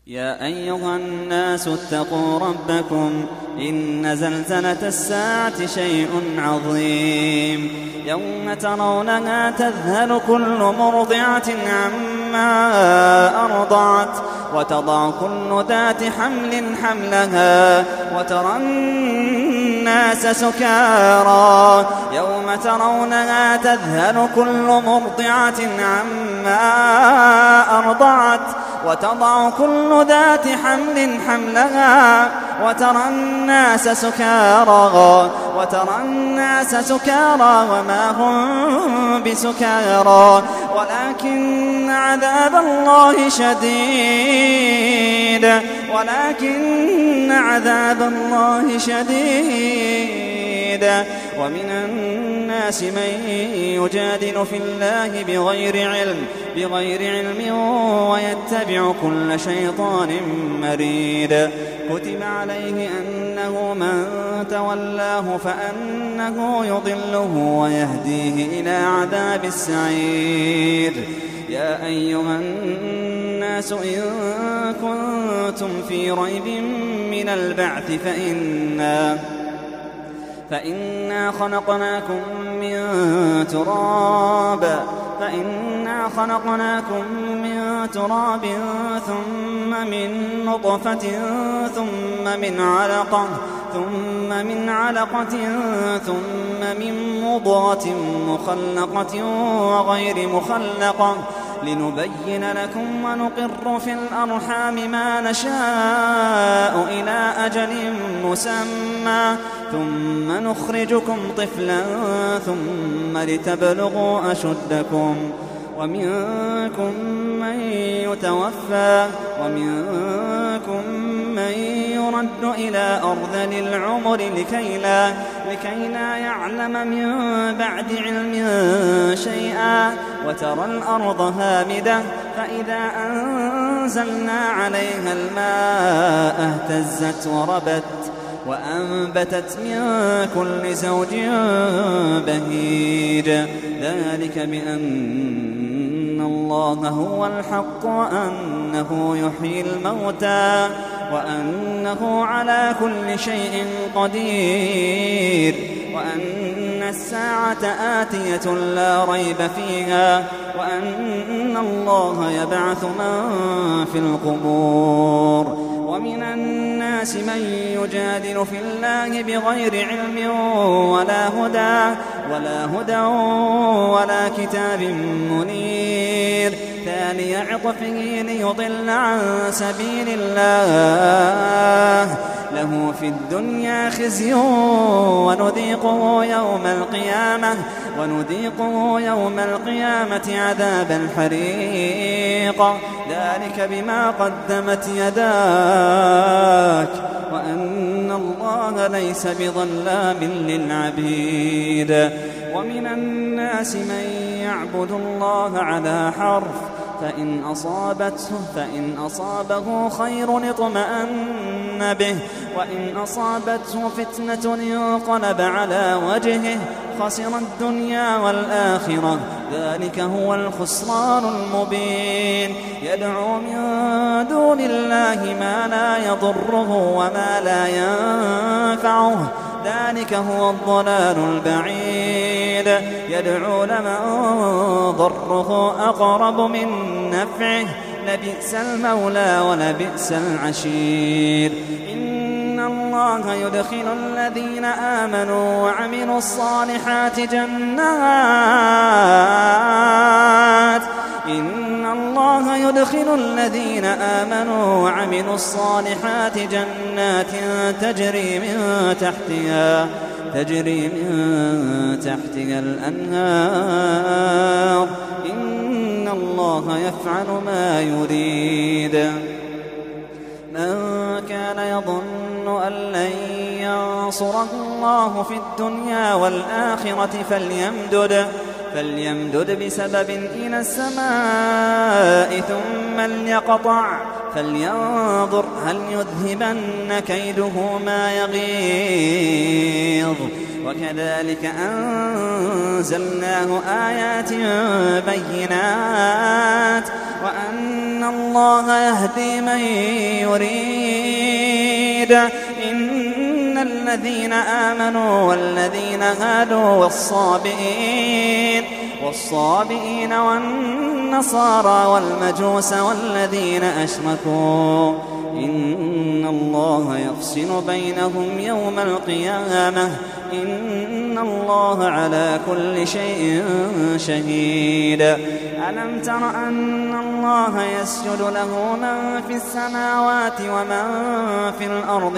يا أيها الناس اتقوا ربكم إن زلزلة الساعة شيء عظيم يوم ترونها تذهل كل مرضعة عما أرضعت وتضع كل ذات حمل حملها وترى الناس سكارى يوم ترونها تذهل كل مرضعة عما أرضعت وتضع كل ذات حمل حملها وترى الناس سكارى وما هم بسكارى ولكن عذاب الله شديد ومن الناس من يجادل في الله بغير علم ويتبع كل شيطان مريد كتب عليه أنه من تولاه فأنه يضله ويهديه إلى عذاب السعير يا أيها الناس إن كنتم في ريب من البعث فإنا خلقناكم من تراب ثم من نطفة ثم من علقة ثم من مضغة مخلقة وغير مخلقة لنبين لكم ونقر في الأرحام ما نشاء إلى أجل مسمى ثم نخرجكم طفلا ثم لتبلغوا أشدكم ومنكم من يتوفى ومنكم من يرد إلى أرذل العمر لكي لا يعلم من بعد علم شيئا وترى الأرض هامدة فإذا أنزلنا عليها الماء اهتزت وربت وأنبتت من كل زوج بهيج ذلك بأن الله هو الحق وأنه يحيي الموتى وأنه على كل شيء قدير وأن الساعة آتية لا ريب فيها وأن الله يبعث من في القبور ومن الناس من يجادل في الله بغير علم ولا هدى ولا كتاب منير ثاني عطفه ليضل عن سبيل الله له في الدنيا خزي ونذيقه يوم القيامة عذاب الحريق ذلك بما قدمت يداك وأن الله ليس بظلام للعبيد ومن الناس من يعبد الله على حرف فإن أصابه خير اطمأن به وإن أصابته فتنة انقلب على وجهه خسر الدنيا والآخرة ذلك هو الخسران المبين يدعو من دون الله ما لا يضره وما لا ينفعه ذلك هو الضلال البعيد يدعو لمن ضره أقرب من نفعه لبئس المولى ولبئس العشير إن الله يدخل الذين آمنوا وعملوا الصالحات جنات تجري من تحتها الأنهار إن الله يفعل ما يريد من كان يظن أن لن ينصره الله في الدنيا والآخرة فليمدد بسبب إلى السماء ثم ليقطع فلينظر هل يذهبن كيده ما يغيظ وكذلك أنزلناه آيات بينات وأن الله يهدي من يريد. إن الذين آمنوا والذين هادوا والصابئين والنصارى والمجوس والذين أشركوا إن الله يفصل بينهم يوم القيامة إن الله على كل شيء شهيد. ألم تر أن الله يسجد له من في السماوات ومن في الأرض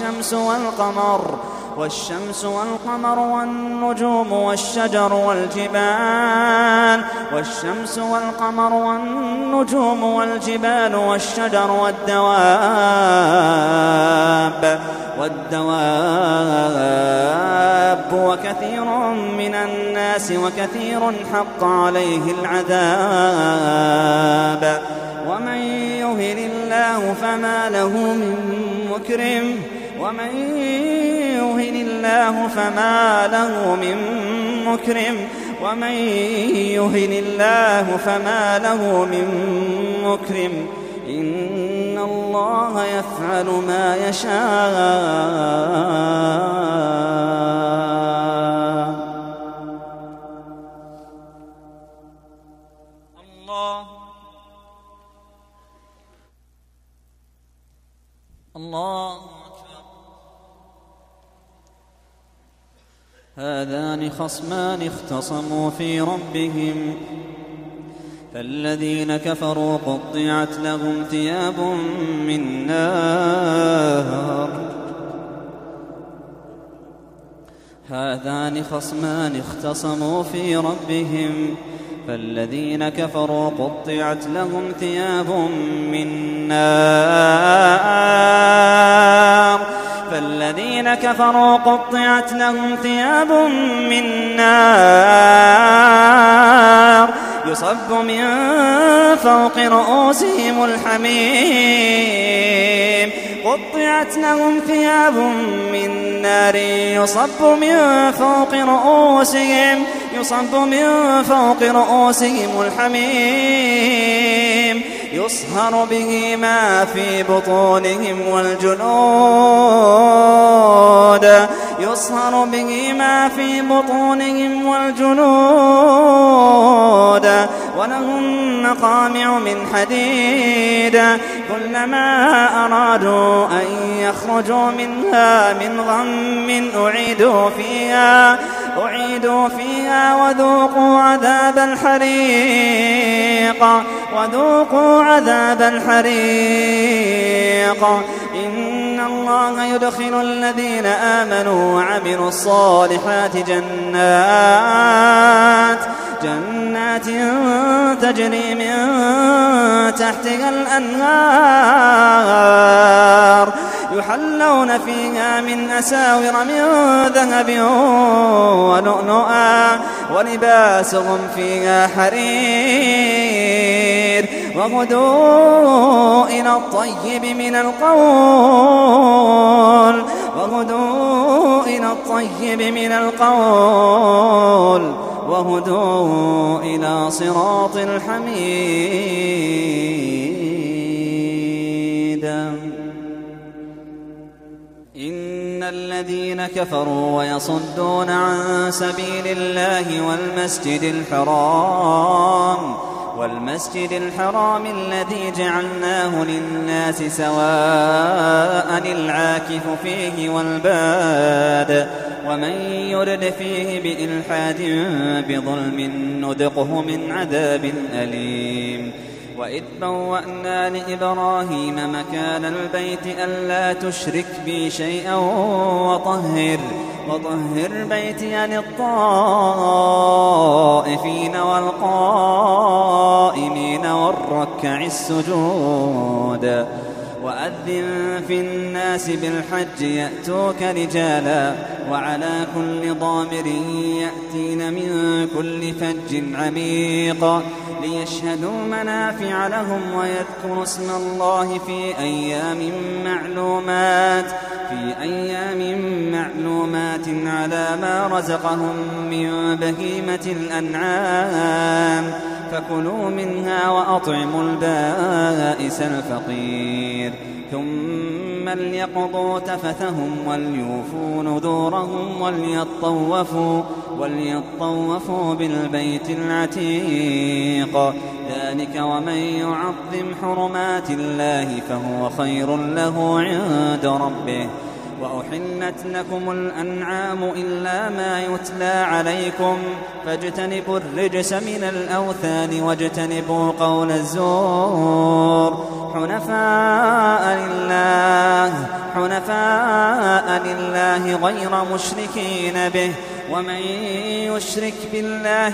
والشمس والقمر والنجوم والشجر والجبال والشجر والدواب وكثير من الناس وكثير حق عليه العذاب ومن يهن الله فما له من مكرم إن الله يفعل ما يشاء. الله هذان خصمان اختصموا في ربهم فالذين كفروا قطعت لهم ثياب من نار. هذان خصمان اختصموا في ربهم فالذين كفروا قطعت لهم ثياب من نار يصب من فوق رؤوسهم الحميم. قطعت لهم ثياب من نار يصب من فوق رؤوسهم الحميم يصهر به ما في بطونهم والجلود ولهم مقامع من حديد كلما أرادوا أن يخرجوا منها من غم أعيدوا فيها وذوقوا عذاب الحريق. إن الله يدخل الذين آمنوا وعملوا الصالحات جنات تجري من تحتها الأنهار يحلون فيها من أساور من ذهب ولؤلؤا ولباسهم فيها حرير وهدوا إلى الطيب من القول وهدوا إلى صراط الحميد. إن الذين كفروا ويصدون عن سبيل الله والمسجد الحرام الذي جعلناه للناس سواء العاكف فيه والباد ومن يرد فيه بإلحاد بظلم نذقه من عذاب أليم. وإذ بوأنا لإبراهيم مكان البيت ألا تشرك بي شيئا وطهر بيتي للطائفين والقائمين والركع السجود. وأذن في الناس بالحج يأتوك رجالا وعلى كل ضامر يأتين من كل فج عميق. ليشهدوا منافع لهم ويذكروا اسم الله في أيام معلومات على ما رزقهم من بهيمة الأنعام فكلوا منها وأطعموا البائس الفقير ثم ليقضوا تفثهم وليوفوا نذورهم وليطوفوا بالبيت العتيق ذلك ومن يعظم حرمات الله فهو خير له عند ربه وأحلت لكم الأنعام إلا ما يتلى عليكم فاجتنبوا الرجس من الأوثان واجتنبوا قول الزور حنفاء لله غير مشركين به ومن يشرك بالله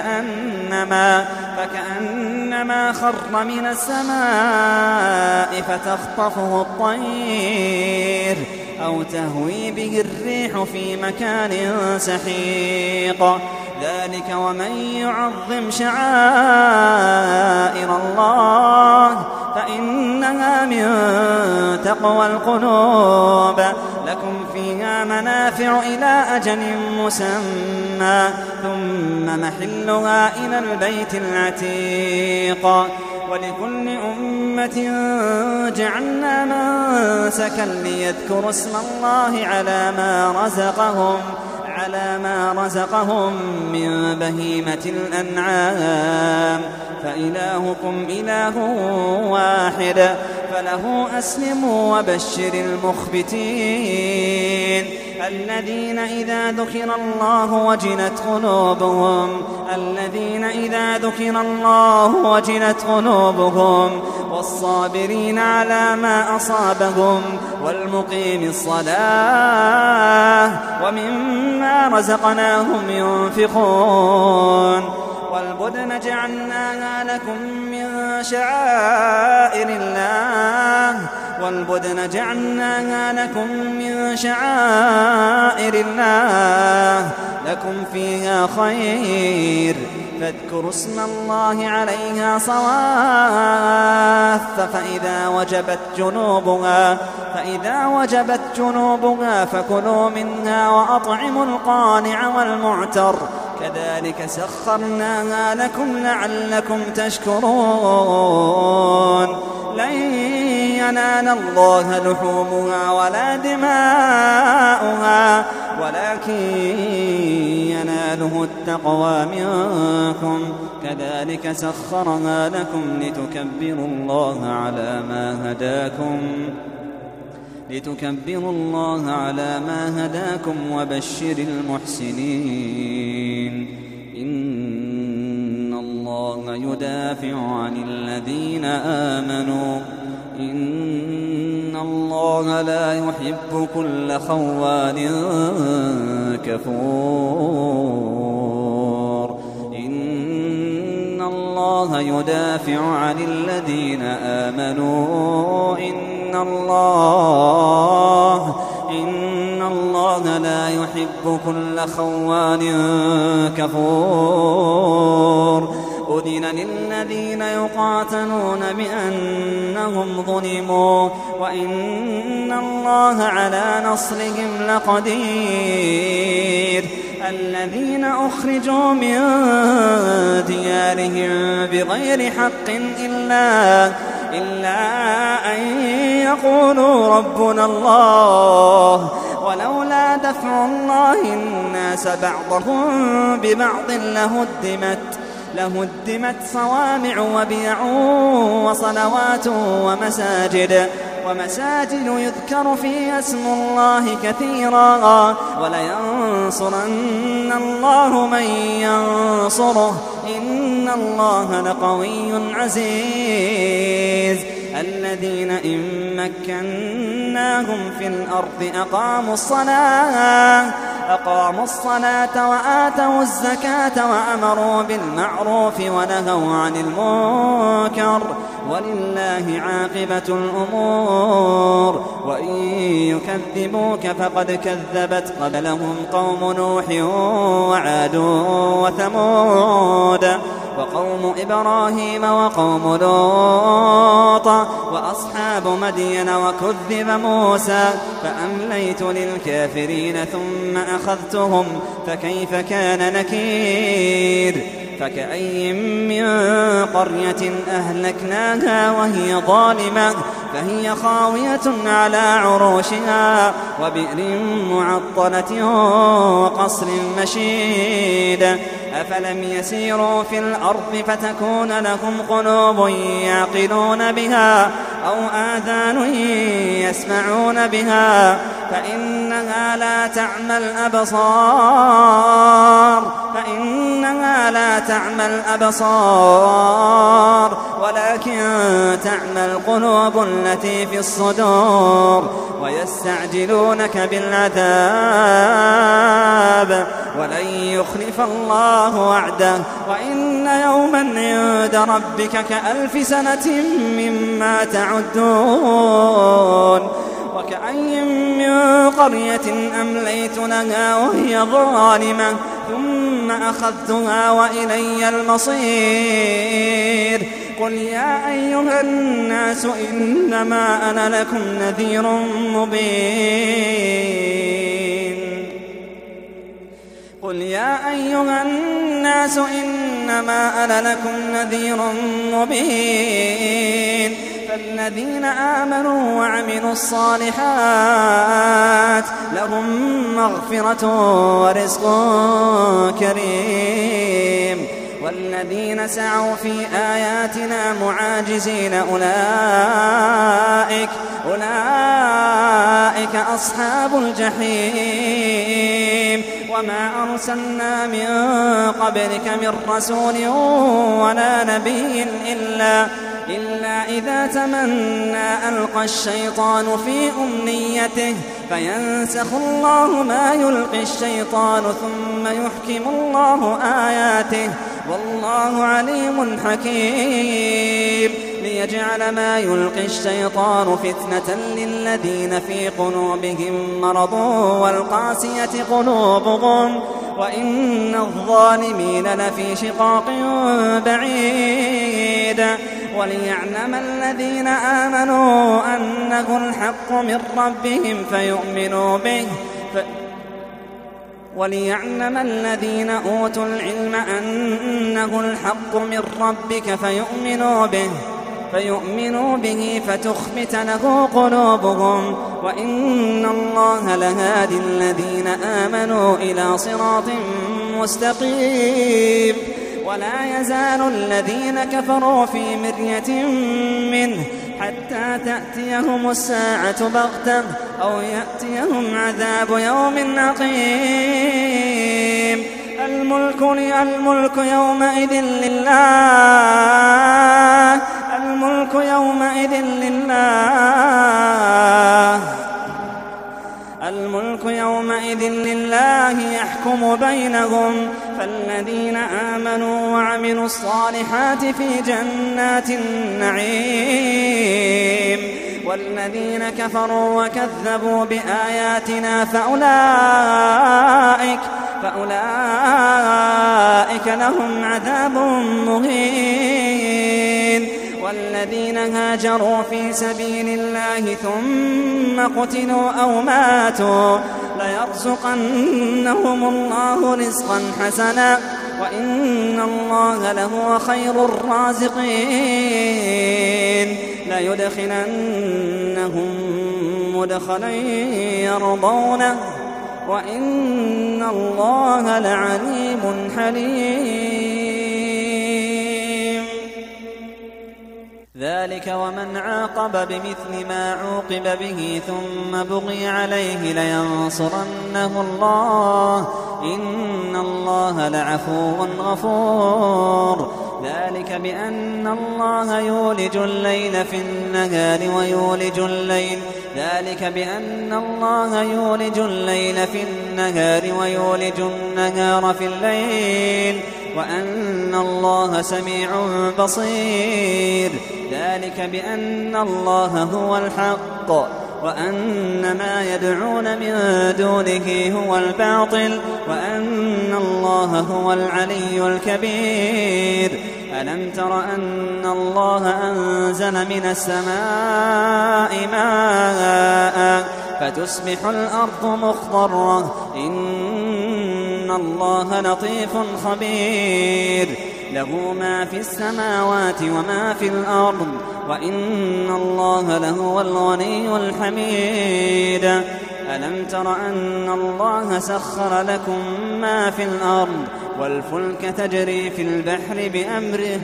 فكأنما خر من السماء فتخطفه الطير أو تهوي به الريح في مكان سحيق ذلك ومن يعظم شعائر الله فإنها من تقوى القلوب لكم فيها منافع إلى أجل مسمى ثم محلها إلى البيت العتيق ولكل أمة جعلنا منسكا ليذكروا اسم الله على ما رزقهم من بهيمة الأنعام فإلهكم إله واحد فله أسلموا وبشر المخبتين الذين إذا ذكر الله وجلت قلوبهم والصابرين على ما أصابهم والمقيم الصلاة ومما رزقناهم ينفقون والبدن جعلناها لكم من شعائر الله لكم فيها خير فاذكروا اسم الله عليها صواف فإذا وجبت جنوبها فكلوا منها وأطعموا القانع والمعتر كذلك سخرناها لكم لعلكم تشكرون لن ينال الله لحومها ولا دماؤها ولكن يناله التقوى منكم كذلك سخرها لكم لتكبروا الله على ما هداكم وبشر المحسنين إن الله يدافع عن الذين آمنوا إن الله لا يحب كل خوان كفور إن الله يدافع عن الذين آمنوا إن الله لا يحب كل خوان كفور أذن للذين يقاتلون بأنهم ظلموا وإن الله على نصرهم لقدير الذين أخرجوا من ديارهم بغير حق إلا أن يقولوا ربنا الله ولولا دفع الله الناس بعضهم ببعض لهدمت صوامع وبيع وصلوات ومساجد يذكر فيها اسم الله كثيرا ولينصرن الله من ينصره إن الله لقوي عزيز الذين إن مكناهم في الأرض أقاموا الصلاة وآتوا الزكاة وأمروا بالمعروف ونهوا عن المنكر ولله عاقبة الأمور وإن يكذبوك فقد كذبت قبلهم قوم نوح وعاد وثمود وقوم إبراهيم وقوم لوط وأصحاب مدين وكذب موسى فأمليت للكافرين ثم أخذتهم فكيف كان نكير فكأي من قرية أهلكناها وهي ظالمة فهي خاوية على عروشها وبئر معطلة وقصر مشيد أفلم يسيروا في الأرض فتكون لهم قلوب يعقلون بها أو آذان يسمعون بها فإنها لا تعمى الأبصار ولكن تعمى القلوب التي في الصدور ويستعجلونك بالعذاب ولن يخلف الله وعده وإن يوما عند ربك كألف سنة مما تعدون وكأي من قرية أمليت لها وهي ظالمة ثم أخذتها وإلي المصير قل يا أيها الناس إنما أنا لكم نذير مبين قل يا أيها الناس إنما أنا لكم نذير مبين فالذين آمنوا وعملوا الصالحات لهم مغفرة ورزق كريم والذين سعوا في آياتنا معاجزين أولئك أصحاب الجحيم وما أرسلنا من قبلك من رسول ولا نبي إلا إذا تمنى ألقى الشيطان في أمنيته فينسخ الله ما يلقي الشيطان ثم يحكم الله آياته والله عليم حكيم ليجعل ما يلقي الشيطان فتنة للذين في قلوبهم مرض والقاسية قلوبهم وإن الظالمين لفي شقاق بعيد وليعلم الذين آمنوا أنه الحق من ربهم فيؤمنوا به وليعلم الذين أوتوا العلم أنه الحق من ربك فيؤمنوا به فتخبت له قلوبهم وإن الله لهادي الذين آمنوا إلى صراط مستقيم ولا يزال الذين كفروا في مرية منه حتى تأتيهم الساعة بغتة أو يأتيهم عذاب يوم عقيم الملك يومئذ لله يحكم بينهم فالذين آمنوا وعملوا الصالحات في جنات النعيم والذين كفروا وكذبوا بآياتنا فأولئك لهم عذاب مهين والذين هاجروا في سبيل الله ثم قتلوا أو ماتوا ليرزقنهم الله رزقا حسنا وإن الله لهو خير الرازقين ليدخلنهم مدخلا يرضونه وإن الله لعليم حليم ذلك ومن عاقب بمثل ما عوقب به ثم بغي عليه لينصرنه الله إن الله لعفو غفور ذلك بأن الله يولج الليل في النهار ويولج النهار في الليل وأن الله سميع بصير ذلك بأن الله هو الحق وأن ما يدعون من دونه هو الباطل وأن الله هو العلي الكبير. ألم تر أن الله أنزل من السماء ماء فتصبح الأرض مخضرة إن الله لطيف خبير له ما في السماوات وما في الأرض وإن الله لهو الغني الحميد. ألم تر أن الله سخر لكم ما في الأرض والفلك تجري في البحر بأمره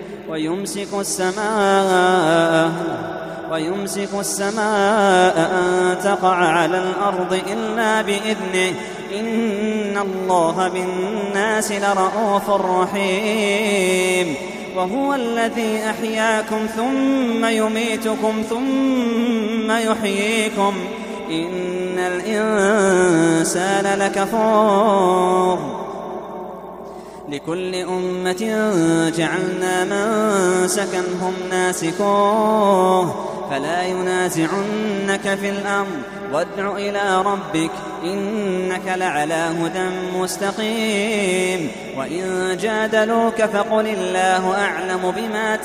ويمسك السماء أن تقع على الأرض إلا بإذنه إن الله بالناس لرءوف رحيم. وهو الذي أحياكم ثم يميتكم ثم يحييكم إن الإنسان لكفور. لكل أمة جعلنا منسكا هم ناسكوه فلا ينازعنك في الأمر وادع إلى ربك إنك لعلى هدى مستقيم. وإن جادلوك فقل الله أعلم بما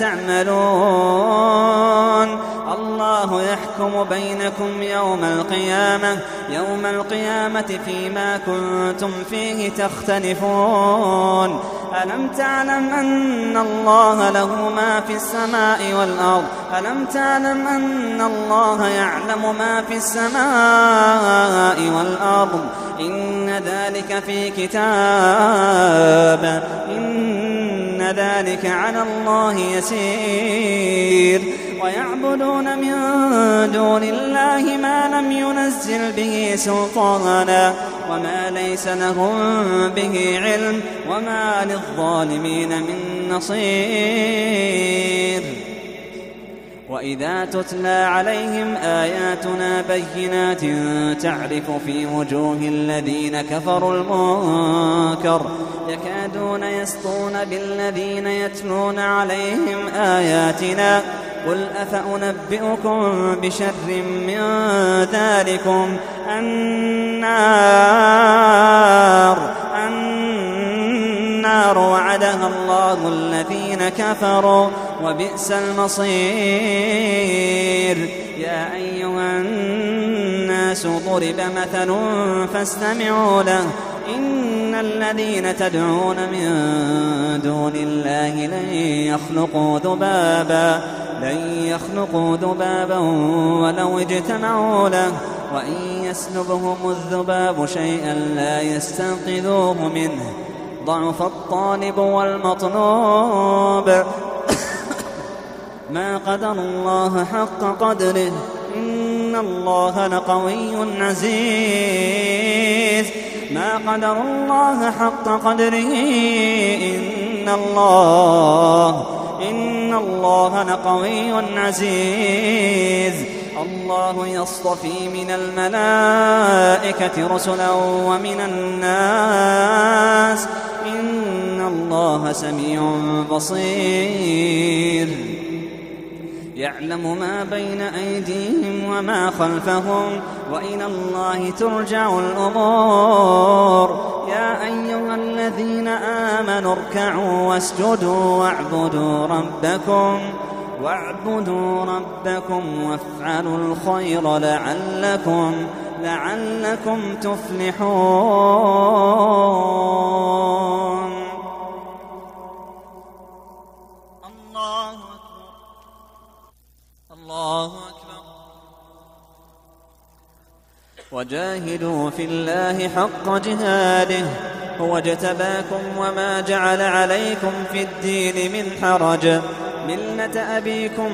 تعملون الله يحكم بينكم يوم القيامة فيما كنتم فيه تختلفون. ألم تعلم أن الله له ما في السماء والأرض ألم تعلم أن الله يعلم ما في السماء والأرض إن ذلك في كتاب إن ذلك على الله يسير. ويعبدون من دون الله ما لم ينزل به سلطانا وما ليس لهم به علم وما للظالمين من نصير. وإذا تتلى عليهم آياتنا بينات تعرف في وجوه الذين كفروا المنكر يكادون يسطون بالذين يتلون عليهم آياتنا قل أفأنبئكم بشر من ذلكم النار وعدها الله الذين كفروا وبئس المصير. يا أيها الناس ضرب مثل فاستمعوا له إن الذين تدعون من دون الله لن يخلقوا ذبابا ولو اجتمعوا له وإن يسلبهم الذباب شيئا لا يستنقذوه منه ضعف الطالب والمطلوب ما قدر الله حق قدره إن الله لقوي عزيز. ما قدر الله حق قدره إن الله لقوي عزيز. الله يصطفي من الملائكة رسلا ومن الناس إن الله سميع بصير. يعلم ما بين أيديهم وما خلفهم وإلى الله ترجع الأمور. يا أيها الذين آمنوا اركعوا واسجدوا واعبدوا ربكم وافعلوا الخير لعلكم تفلحون. الله أكبر. وجاهدوا في الله حق جهاده هو اجتباكم وما جعل عليكم في الدين من حرج ملة أبيكم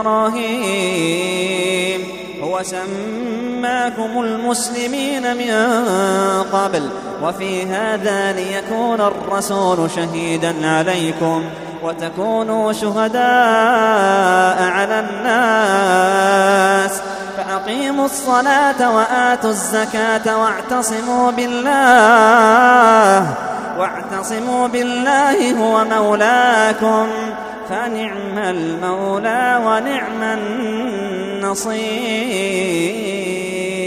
إبراهيم هو سماكم المسلمين من قبل وفي هذا ليكون الرسول شهيدا عليكم وتكونوا شهداء على الناس فأقيموا الصلاة وآتوا الزكاة واعتصموا بالله هو مولاكم فنعم المولى ونعم النصير. نصير.